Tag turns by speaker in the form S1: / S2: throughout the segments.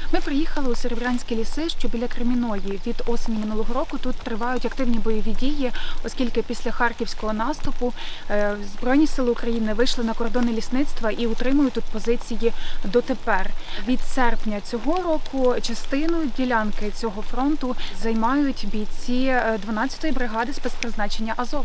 S1: Ми приїхали у Серебрянські ліси, що біля Кремінної. Від осені минулого року тут тривають активні бойові дії, оскільки після харківського наступу Збройні сили України вийшли на кордони лісництва і утримують тут позиції дотепер. Від серпня цього року частину ділянки цього фронту займають бійці 12-ї бригади спецпризначення «Азов».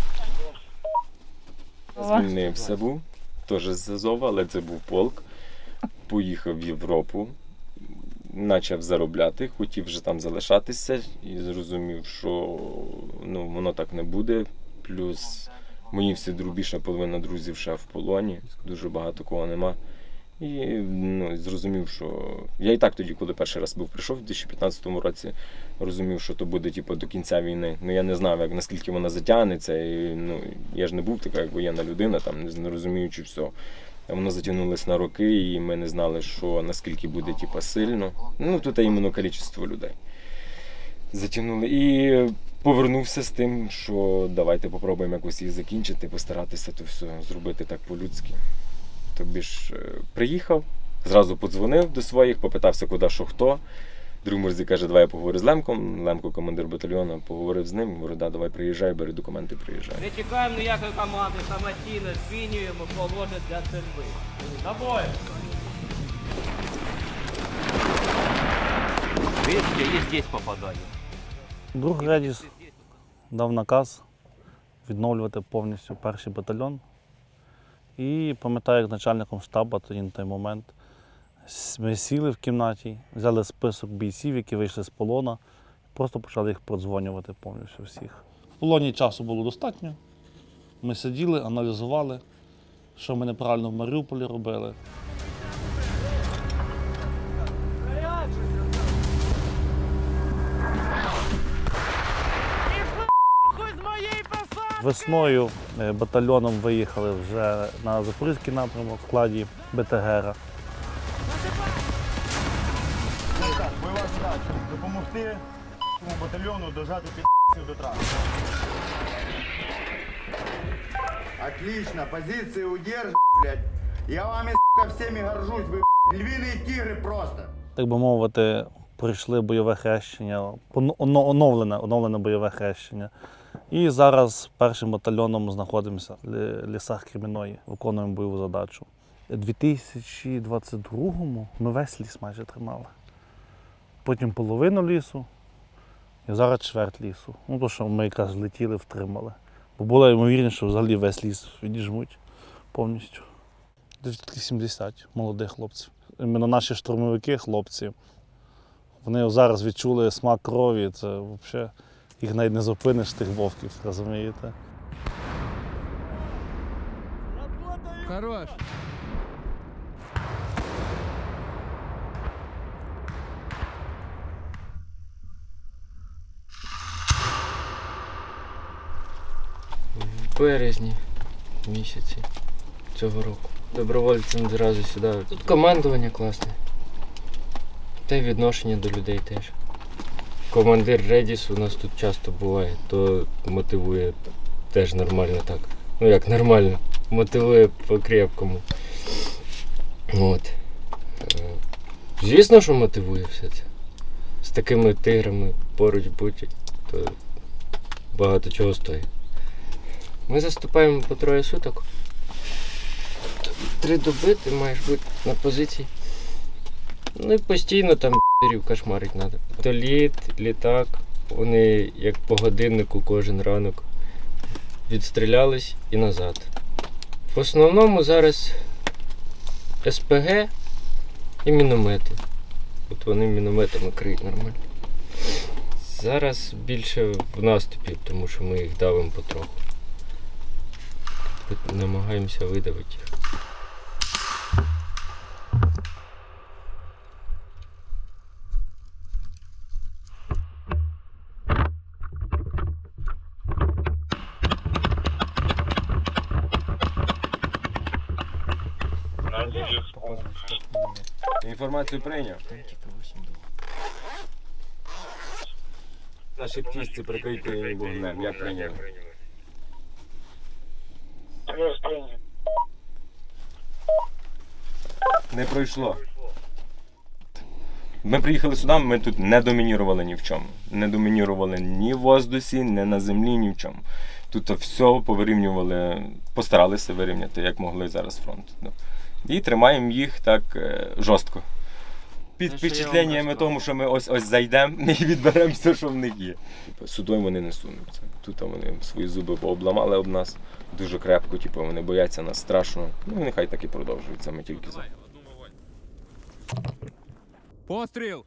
S2: Звільнився був, теж з Азова, але це був полк. Поїхав в Європу, почав заробляти, хотів вже там залишатися і зрозумів, що воно так не буде. Плюс мої всі більша половина друзів ще в полоні, дуже багато кого нема. І зрозумів, що я і так тоді, коли перший раз прийшов у 2015 році, розумів, що то буде до кінця війни. Я не знав, наскільки вона затягнеться. І, я ж не був така, як воєнна людина, не розуміючи все. Воно затягнулося на роки, і ми не знали, що наскільки буде сильно. Тут іменно кількість людей. Затягнули. І повернувся з тим, що давайте попробуємо якось їх закінчити, постаратися то все зробити так по-людськи. Тобі ж приїхав, зразу подзвонив до своїх, попитався, куди, що, хто. Друг Мурзі каже, давай я поговорю з Лемком. Лемко, командир батальйону, поговорив з ним. Говорю, давай приїжджай, бери документи, приїжджай.
S3: Не чекаємо ніякої команди, самостійно змінюємо положення для стрільби. На бой! Видите, і здесь попадання.
S4: Друг Редіс дав наказ відновлювати повністю перший батальйон. І пам'ятаю, як начальником штабу тоді на той момент ми сіли в кімнаті, взяли список бійців, які вийшли з полону, просто почали їх продзвонювати повністю всіх. В полоні часу було достатньо. Ми сиділи, аналізували, що ми неправильно в Маріуполі робили. Весною батальйоном виїхали вже на Запорізький напрямок в складі БТГ.
S5: Бойова задача – допомогти цьому батальйону дожати під***ів до траси. Отлично, позиції удержи, блядь. Я вами, сука, всіми горжусь, ви, львіні тигри просто.
S4: Так би мовити, пройшли бойове хрещення, оновлене бойове хрещення. І зараз першим батальйоном знаходимося в лісах Кремінної, виконуємо бойову задачу. У 2022-му ми весь ліс майже тримали. Потім половину лісу і зараз чверть лісу. То, що ми якраз злетіли, втримали. Бо було ймовірніше, що взагалі весь ліс відіжмуть повністю. Десь 70 молодих хлопців. Іменно наші штурмовики, хлопці, вони зараз відчули смак крові. Це взагалі... Їх навіть не зупиниш, тих вовків, розумієте?
S6: Хорош!
S7: В березні місяці цього року. Добровольцем зразу сюди. Тут командування класне. Та й відношення до людей теж. Командир Редіс у нас тут часто буває, то мотивує теж нормально так. Як нормально, мотивує по-крепкому. Звісно, що мотивує все це. З такими тиграми поруч бути, то багато чого стоїть. Ми заступаємо по 3 суток. 3 доби ти маєш бути на позиції. І постійно там кошмарить треба. То літак, вони як по годиннику кожен ранок відстрілялись і назад. В основному зараз СПГ і міномети. От вони мінометами криють нормально. Зараз більше в наступі, тому що ми їх давимо потроху. Намагаємося видавити їх.
S2: Інформацію прийняв. Наші птічці прикриті вогнем. Я прийняв. Не пройшло. Ми приїхали сюди, ми тут не домінірували ні в чому. Не домінірували ні в воздусі, ні на землі, ні в чому. Тут все повирівнювали, постаралися вирівняти, як могли зараз фронт. І тримаємо їх так жорстко. Під впечатленнями тому, що ми ось зайдемо і відберемо все, що в них є. Судою вони не сунуться. Тут вони свої зуби пообламали об нас дуже крепко, вони бояться нас страшно. Ну, нехай так і продовжується, ми тільки за.
S6: Постріл!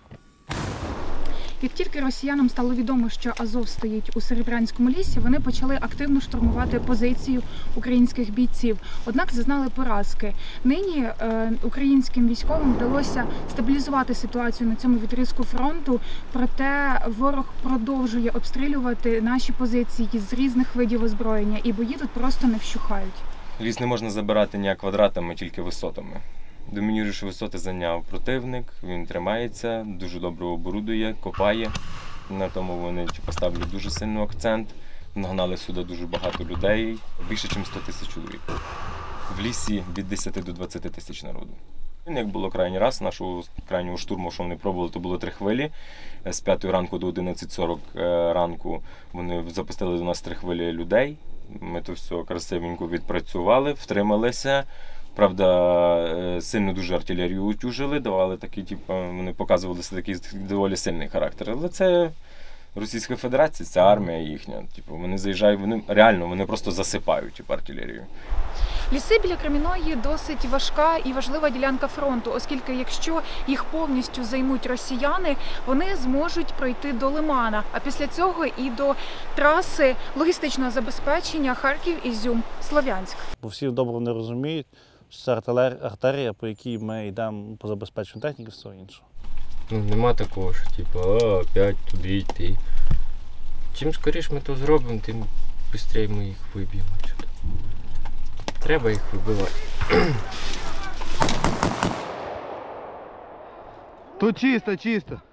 S1: Як тільки росіянам стало відомо, що Азов стоїть у Серебрянському лісі, вони почали активно штурмувати позицію українських бійців. Однак зазнали поразки. Нині українським військовим вдалося стабілізувати ситуацію на цьому відрізку фронту, проте ворог продовжує обстрілювати наші позиції з різних видів озброєння, і бої тут просто не вщухають.
S2: Ліс не можна забирати ні квадратами, тільки висотами. Домініруючі висоти зайняв противник, він тримається, дуже добре оборудує, копає. На тому вони ставлять дуже сильний акцент. Нагнали сюди дуже багато людей, більше, ніж 100 тисяч чоловік. В лісі від 10 до 20 тисяч народу. Як було крайній раз, нашого крайнього штурму, що вони пробували, то було 3 хвилі. З 5 ранку до 11:40 ранку вони запустили до нас 3 хвилі людей. Ми то все красивенько відпрацювали, втрималися. Правда, сильно дуже артилерію утюжили, давали такий, вони показували такий доволі сильний характер. Але це Російська Федерація, це армія їхня. Вони заїжджають, вони просто засипають артилерію.
S1: Ліси біля Кремінної досить важка і важлива ділянка фронту, оскільки якщо їх повністю займуть росіяни, вони зможуть пройти до Лимана, а після цього і до траси логістичного забезпечення Харків-Ізюм-Слов'янськ.
S4: Бо всі добре не розуміють, що це артерія, по якій ми йдемо по забезпеченню техніки і все інше.
S7: Нема такого, що опять туди йти. Чим скоріше ми то зробимо, тим швидше ми їх виб'ємо сюди. Треба їх вибивати.
S6: Тут чисто, чисто.